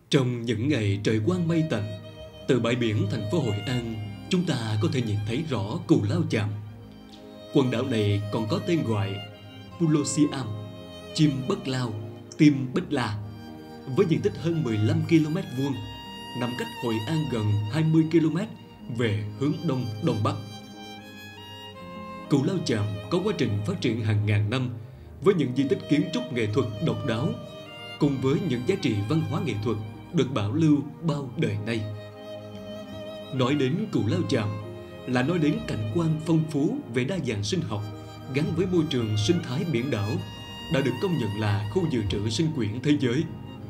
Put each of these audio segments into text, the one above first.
Trong những ngày trời quang mây tạnh, từ bãi biển thành phố Hội An, chúng ta có thể nhìn thấy rõ Cù Lao Chàm. Quần đảo này còn có tên gọi Pulo Siam, chim bất lao, tim bích la, với diện tích hơn 15 km vuông, nằm cách Hội An gần 20 km về hướng đông đông bắc. Cù Lao Chàm có quá trình phát triển hàng ngàn năm với những di tích kiến trúc nghệ thuật độc đáo, cùng với những giá trị văn hóa nghệ thuật được bảo lưu bao đời nay. Nói đến Cù Lao Chàm là nói đến cảnh quan phong phú về đa dạng sinh học gắn với môi trường sinh thái biển đảo đã được công nhận là khu dự trữ sinh quyển thế giới.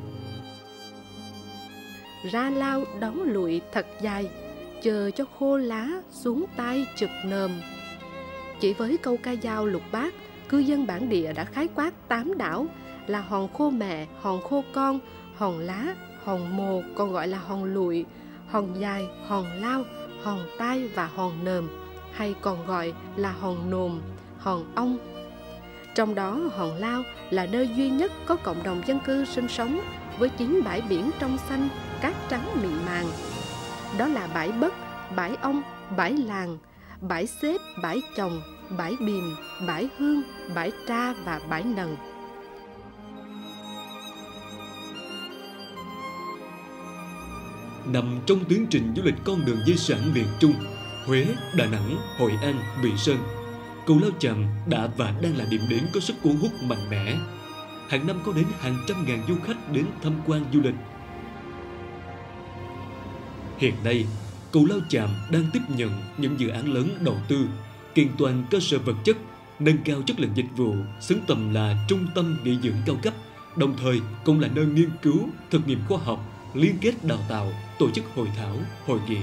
Ra lao đóng lụi thật dài, chờ cho khô lá xuống tay chực nơm. Chỉ với câu ca dao lục bát, cư dân bản địa đã khái quát 8 đảo là hòn khô mẹ, hòn khô con, hòn lá, hòn mồ còn gọi là hòn lụi, hòn dài, hòn lao, hòn tai và hòn nơm, hay còn gọi là hòn nồm, hòn ong. Trong đó hòn lao là nơi duy nhất có cộng đồng dân cư sinh sống với 9 bãi biển trong xanh, cát trắng mịn màng. Đó là bãi Bất, bãi Ong, bãi Làng, bãi Xếp, bãi Chồng, bãi Bìm, bãi Hương, bãi Tra và bãi Nần. Nằm trong tiến trình du lịch con đường di sản miền Trung, Huế, Đà Nẵng, Hội An, Mỹ Sơn, Cù Lao Chàm đã và đang là điểm đến có sức cuốn hút mạnh mẽ. Hàng năm có đến hàng trăm ngàn du khách đến tham quan du lịch. Hiện nay, Cù Lao Chàm đang tiếp nhận những dự án lớn đầu tư, kiện toàn cơ sở vật chất, nâng cao chất lượng dịch vụ, xứng tầm là trung tâm nghỉ dưỡng cao cấp, đồng thời cũng là nơi nghiên cứu, thực nghiệm khoa học, liên kết đào tạo, tổ chức hội thảo, hội nghị.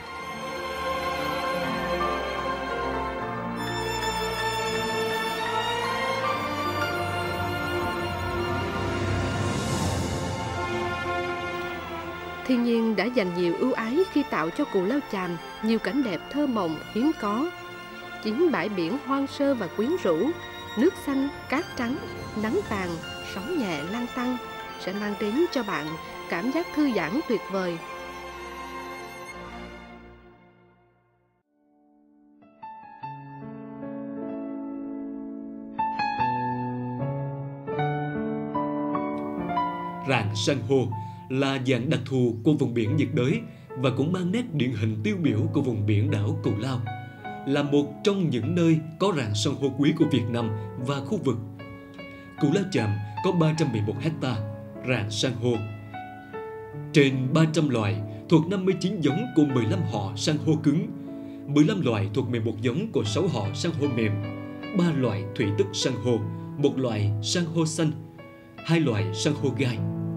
Thiên nhiên đã dành nhiều ưu ái khi tạo cho Cù Lao Chàm nhiều cảnh đẹp thơ mộng hiếm có. 9 bãi biển hoang sơ và quyến rũ, nước xanh, cát trắng, nắng vàng, sóng nhẹ lan tăn sẽ mang đến cho bạn cảm giác thư giãn tuyệt vời. Rạn san hô là dạng đặc thù của vùng biển nhiệt đới và cũng mang nét điển hình tiêu biểu của vùng biển đảo Cù Lao, là một trong những nơi có rạn san hô quý của Việt Nam và khu vực. Cù Lao Chàm có 311 ha rạn san hô, trên 300 loài thuộc 59 giống của 15 họ san hô cứng, 15 loài thuộc 11 giống của 6 họ san hô mềm, 3 loại thủy tức san hô, 1 loại san hô xanh, 2 loại san hô gai.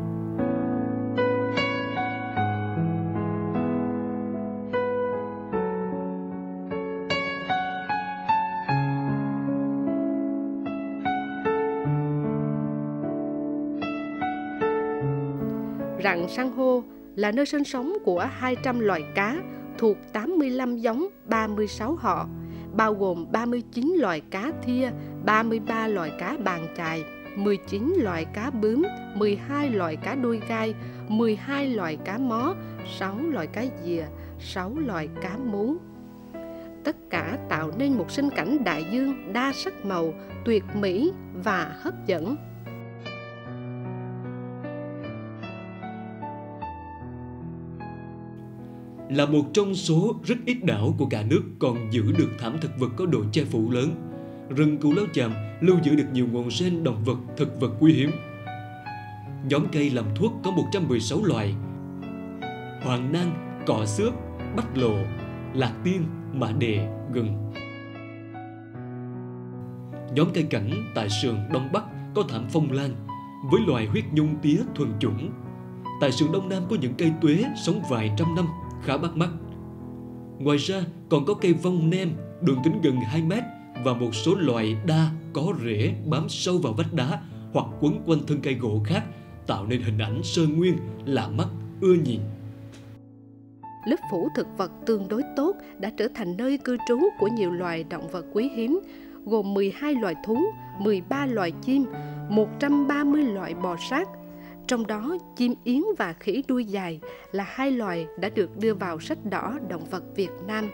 Rạn san hô là nơi sinh sống của 200 loài cá thuộc 85 giống 36 họ, bao gồm 39 loài cá thia, 33 loài cá bàn chài, 19 loài cá bướm, 12 loài cá đuôi gai, 12 loài cá mó, 6 loài cá dìa, 6 loài cá mú. Tất cả tạo nên một sinh cảnh đại dương đa sắc màu, tuyệt mỹ và hấp dẫn. Là một trong số rất ít đảo của cả nước còn giữ được thảm thực vật có độ che phủ lớn, rừng Cù Lao Chàm lưu giữ được nhiều nguồn gen động vật, thực vật quý hiếm. Nhóm cây làm thuốc có 116 loài: hoàng nang, cọ xước, bách lộ, lạc tiên, mã đề, gừng. Nhóm cây cảnh tại sườn Đông Bắc có thảm phong lan với loài huyết nhung tía thuần chủng. Tại sườn Đông Nam có những cây tuế sống vài trăm năm, khá bắt mắt. Ngoài ra còn có cây vong nem đường kính gần 2 mét và một số loài đa có rễ bám sâu vào vách đá hoặc quấn quanh thân cây gỗ khác, tạo nên hình ảnh sơn nguyên lạ mắt, ưa nhìn. Lớp phủ thực vật tương đối tốt đã trở thành nơi cư trú của nhiều loài động vật quý hiếm, gồm 12 loài thú, 13 loài chim, 130 loài bò sát. Trong đó, chim yến và khỉ đuôi dài là hai loài đã được đưa vào sách đỏ động vật Việt Nam.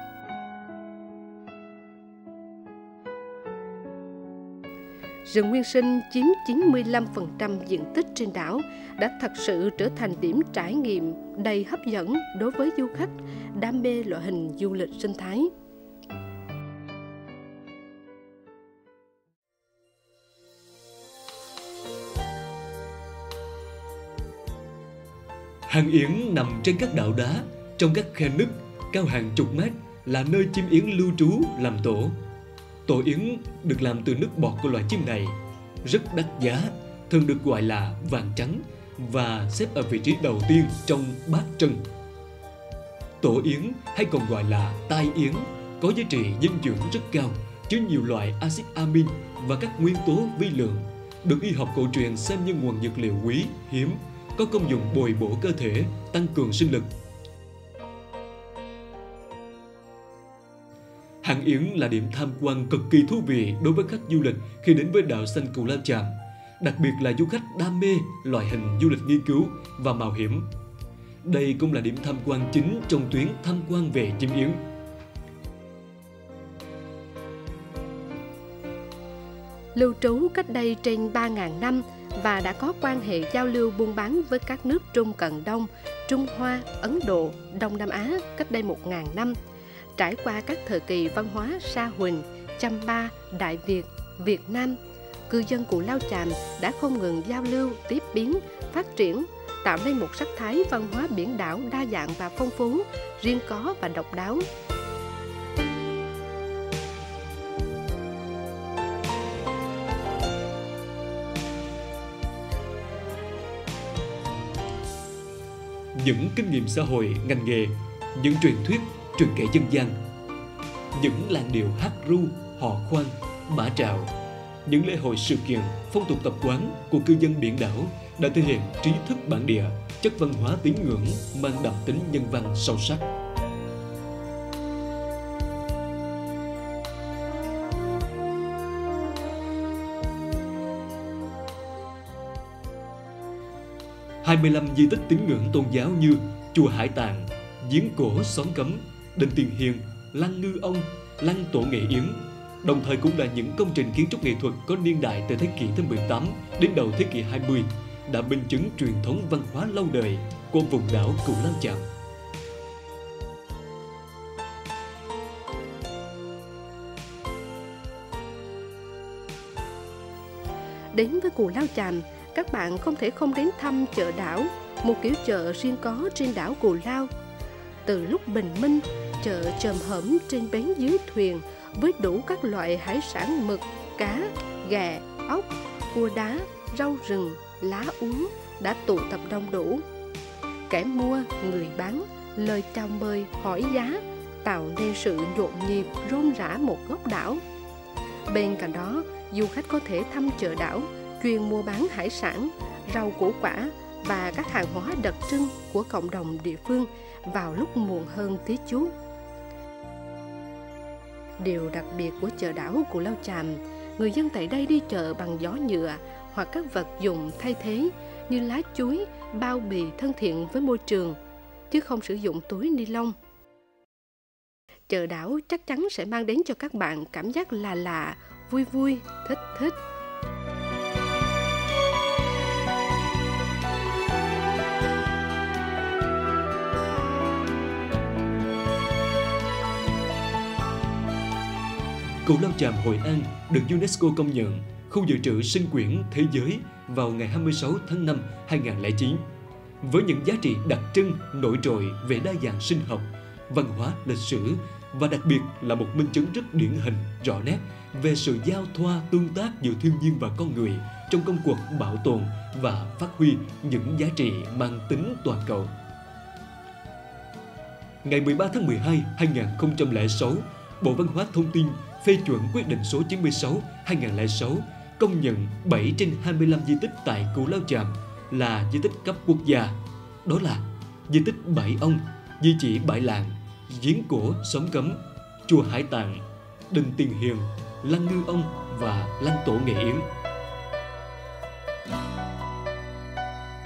Rừng nguyên sinh chiếm 95% diện tích trên đảo đã thật sự trở thành điểm trải nghiệm đầy hấp dẫn đối với du khách đam mê loại hình du lịch sinh thái. Hang Yến nằm trên các đảo đá, trong các khe nứt cao hàng chục mét, là nơi chim yến lưu trú làm tổ. Tổ yến được làm từ nước bọt của loài chim này, rất đắt giá, thường được gọi là vàng trắng và xếp ở vị trí đầu tiên trong bát trân. Tổ yến hay còn gọi là tai yến có giá trị dinh dưỡng rất cao, chứa nhiều loại axit amin và các nguyên tố vi lượng, được y học cổ truyền xem như nguồn dược liệu quý, hiếm, có công dụng bồi bổ cơ thể, tăng cường sinh lực. Hang Yến là điểm tham quan cực kỳ thú vị đối với khách du lịch khi đến với đảo xanh Cù Lao Chàm, đặc biệt là du khách đam mê loại hình du lịch nghiên cứu và mạo hiểm. Đây cũng là điểm tham quan chính trong tuyến tham quan về chim yến. Lưu trú cách đây trên 3.000 năm và đã có quan hệ giao lưu buôn bán với các nước Trung Cận Đông, Trung Hoa, Ấn Độ, Đông Nam Á cách đây 1.000 năm. Trải qua các thời kỳ văn hóa Sa Huỳnh, Champa, Đại Việt, Việt Nam, cư dân Cù Lao Chàm đã không ngừng giao lưu, tiếp biến, phát triển, tạo nên một sắc thái văn hóa biển đảo đa dạng và phong phú, riêng có và độc đáo. Những kinh nghiệm xã hội, ngành nghề, những truyền thuyết, truyền kể dân gian, những làn điệu hát ru, hò khoan, bả trạo, những lễ hội sự kiện, phong tục tập quán của cư dân biển đảo đã thể hiện trí thức bản địa, chất văn hóa tín ngưỡng mang đậm tính nhân văn sâu sắc. Hai mươi 25 di tích tín ngưỡng tôn giáo như chùa Hải Tạng, giếng cổ xóm Cấm, đền Tiền Hiền, lăng Ngư Ông, lăng Tổ Nghệ Yến, đồng thời cũng là những công trình kiến trúc nghệ thuật có niên đại từ thế kỷ thứ 18 đến đầu thế kỷ 20, đã minh chứng truyền thống văn hóa lâu đời của vùng đảo Cù Lao Chàm. Đến với Cù Lao Chàm, các bạn không thể không đến thăm chợ đảo, một kiểu chợ riêng có trên đảo Cù Lao. Từ lúc bình minh, chợ chồm hổm trên bến dưới thuyền với đủ các loại hải sản mực, cá, ghẹ, ốc, cua đá, rau rừng, lá úa đã tụ tập đông đủ. Kẻ mua, người bán, lời chào mời, hỏi giá, tạo nên sự nhộn nhịp rôm rã một góc đảo. Bên cạnh đó, du khách có thể thăm chợ đảo, chuyên mua bán hải sản, rau củ quả và các hàng hóa đặc trưng của cộng đồng địa phương vào lúc muộn hơn tí chút. Điều đặc biệt của chợ đảo Cù Lao Chàm, người dân tại đây đi chợ bằng giỏ nhựa hoặc các vật dụng thay thế như lá chuối, bao bì thân thiện với môi trường, chứ không sử dụng túi ni lông. Chợ đảo chắc chắn sẽ mang đến cho các bạn cảm giác là lạ, vui vui, thích thích. Cù Lao Chàm Hội An được UNESCO công nhận khu dự trữ sinh quyển thế giới vào ngày 26 tháng 5 2009, với những giá trị đặc trưng nổi trội về đa dạng sinh học, văn hóa, lịch sử và đặc biệt là một minh chứng rất điển hình, rõ nét về sự giao thoa tương tác giữa thiên nhiên và con người trong công cuộc bảo tồn và phát huy những giá trị mang tính toàn cầu. Ngày 13 tháng 12 2006, Bộ Văn hóa Thông tin phê chuẩn quyết định số 96/2006 công nhận 7 trên 25 di tích tại Cù Lao Chàm là di tích cấp quốc gia. Đó là di tích Bãi Ông, di chỉ Bãi Lạng, giếng cổ xóm Cấm, chùa Hải Tạng, đền Tiền Hiền, lăng Ngư Ông và lăng Tổ Nghệ Yến.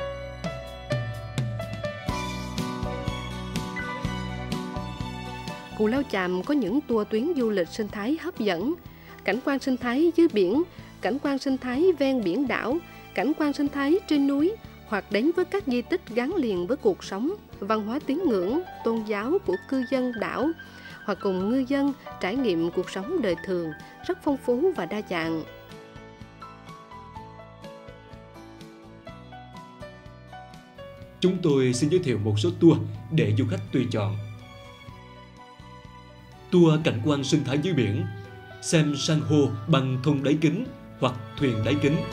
Cù Lao Chàm có những tour tuyến du lịch sinh thái hấp dẫn, cảnh quan sinh thái dưới biển, cảnh quan sinh thái ven biển đảo, cảnh quan sinh thái trên núi, hoặc đến với các di tích gắn liền với cuộc sống, văn hóa tín ngưỡng, tôn giáo của cư dân đảo, hoặc cùng ngư dân trải nghiệm cuộc sống đời thường rất phong phú và đa dạng. Chúng tôi xin giới thiệu một số tour để du khách tùy chọn. Tour cảnh quan sinh thái dưới biển, xem san hô bằng thùng đáy kính hoặc thuyền đáy kính.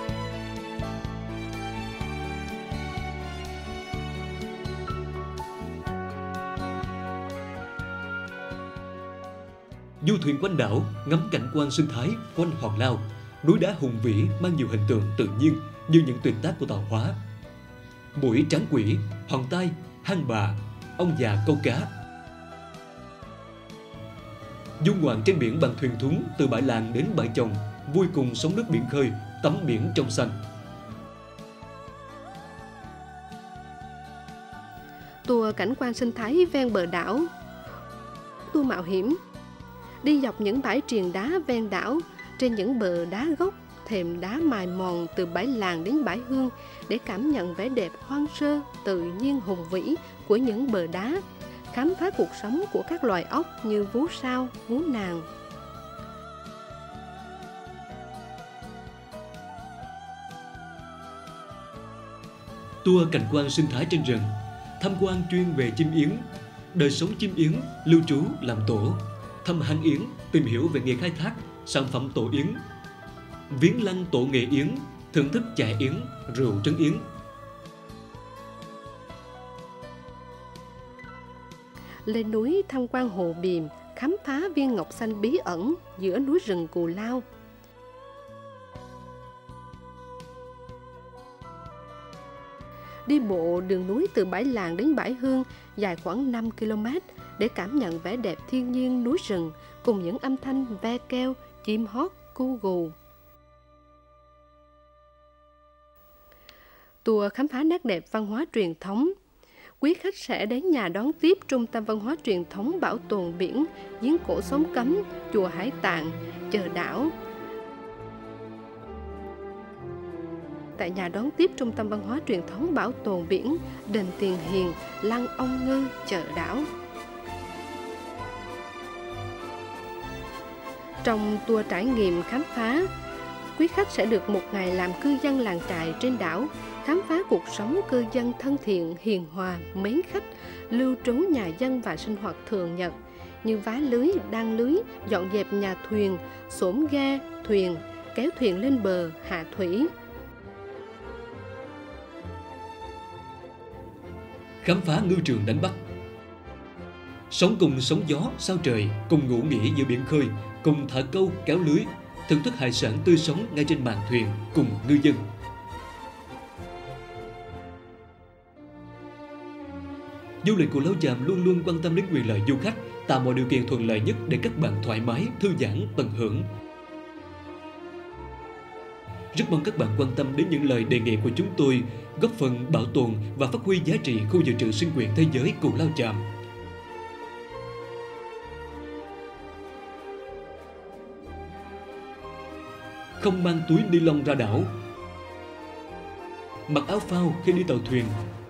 Du thuyền quanh đảo, ngắm cảnh quan sinh thái quanh hòn Lao, núi đá hùng vĩ mang nhiều hình tượng tự nhiên như những tuyệt tác của tạo hóa. Mũi tráng quỷ, hòn tai, hang bà, ông già câu cá. Du ngoạn trên biển bằng thuyền thúng từ bãi làng đến bãi chồng, vui cùng sóng nước biển khơi, tắm biển trong xanh. Tour cảnh quan sinh thái ven bờ đảo, tour mạo hiểm, đi dọc những bãi triền đá ven đảo, trên những bờ đá gốc, thềm đá mài mòn từ bãi làng đến bãi hương để cảm nhận vẻ đẹp hoang sơ, tự nhiên hùng vĩ của những bờ đá, khám phá cuộc sống của các loài ốc như vú sao, vú nàng. Tour cảnh quan sinh thái trên rừng, tham quan chuyên về chim yến, đời sống chim yến, lưu trú làm tổ, thăm hang yến, tìm hiểu về nghề khai thác, sản phẩm tổ yến, viếng lăng tổ nghề yến, thưởng thức chè yến, rượu trứng yến. Lên núi tham quan hồ Bìm, khám phá viên ngọc xanh bí ẩn giữa núi rừng Cù Lao. Đi bộ đường núi từ bãi làng đến bãi hương dài khoảng 5 km để cảm nhận vẻ đẹp thiên nhiên núi rừng cùng những âm thanh ve kêu, chim hót, cu gù. Tour khám phá nét đẹp văn hóa truyền thống. Quý khách sẽ đến nhà đón tiếp Trung tâm Văn hóa Truyền thống Bảo tồn biển, giếng cổ Xóm Cấm, chùa Hải Tạng, chợ đảo. Tại nhà đón tiếp Trung tâm Văn hóa Truyền thống Bảo tồn biển, đền Tiền Hiền, lăng Ông Ngư, chợ đảo. Trong tour trải nghiệm khám phá, quý khách sẽ được một ngày làm cư dân làng chài trên đảo, khám phá cuộc sống cư dân thân thiện, hiền hòa, mến khách, lưu trú nhà dân và sinh hoạt thường nhật như vá lưới, đan lưới, dọn dẹp nhà thuyền, xổm ghe, thuyền, kéo thuyền lên bờ, hạ thủy. Khám phá ngư trường đánh bắt. Sống cùng sóng gió, sao trời, cùng ngủ nghỉ giữa biển khơi, cùng thả câu, kéo lưới, thưởng thức hải sản tươi sống ngay trên mạn thuyền cùng ngư dân. Du lịch Cù Lao Chàm luôn luôn quan tâm đến quyền lợi du khách, tạo mọi điều kiện thuận lợi nhất để các bạn thoải mái, thư giãn, tận hưởng. Rất mong các bạn quan tâm đến những lời đề nghị của chúng tôi, góp phần bảo tồn và phát huy giá trị khu dự trữ sinh quyển thế giới Cù Lao Chàm. Không mang túi ni lông ra đảo. Mặc áo phao khi đi tàu thuyền.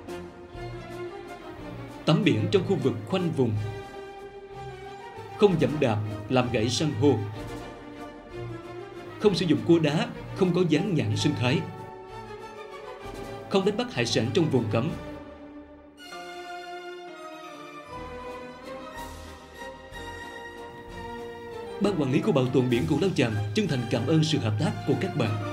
Tắm biển trong khu vực khoanh vùng. Không giẫm đạp, làm gãy san hô. Không sử dụng cua đá, không có dán nhãn sinh thái. Không đánh bắt hải sản trong vùng cấm. Ban quản lý khu bảo tồn biển Cù Lao Chàm chân thành cảm ơn sự hợp tác của các bạn.